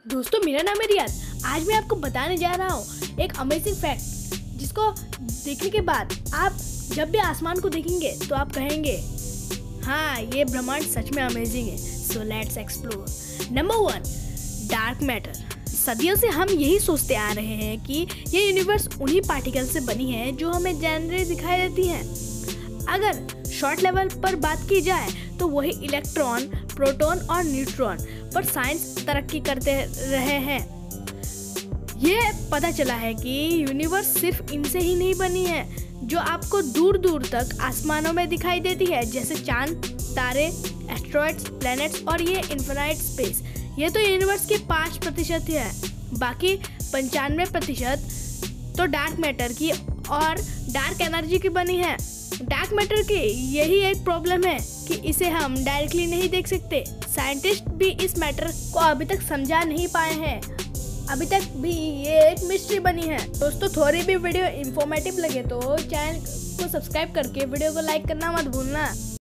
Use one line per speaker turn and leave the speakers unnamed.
दोस्तों मेरा नाम है रियाज। आज मैं आपको बताने जा रहा हूँ एक अमेजिंग फैक्ट, जिसको देखने के बाद आप जब भी आसमान को देखेंगे तो आप कहेंगे हाँ, ये ब्रह्मांड सच में अमेजिंग है। So let's explore. Number 1, dark matter. सदियों से हम यही सोचते आ रहे हैं कि ये यूनिवर्स उन्हीं पार्टिकल से बनी है जो हमें जनरली दिखाई देती हैं। अगर शॉर्ट लेवल पर बात की जाए तो वही इलेक्ट्रॉन, प्रोटॉन और न्यूट्रॉन पर साइंस तरक्की करते रहे हैं। ये पता चला है कि यूनिवर्स सिर्फ इनसे ही नहीं बनी है जो आपको दूर दूर तक आसमानों में दिखाई देती है, जैसे चांद, तारे, एस्ट्रॉइड्स, प्लैनेट्स और ये इन्फिनाइट स्पेस। ये तो यूनिवर्स के 5% है, बाकी 95% तो डार्क मैटर की और डार्क एनर्जी की बनी है। डार्क मैटर की यही एक प्रॉब्लम है कि इसे हम डायरेक्टली नहीं देख सकते। साइंटिस्ट भी इस मैटर को अभी तक समझा नहीं पाए हैं। अभी तक भी ये एक मिस्ट्री बनी है। दोस्तों थोड़ी भी वीडियो इंफॉर्मेटिव लगे तो चैनल को सब्सक्राइब करके वीडियो को लाइक करना मत भूलना।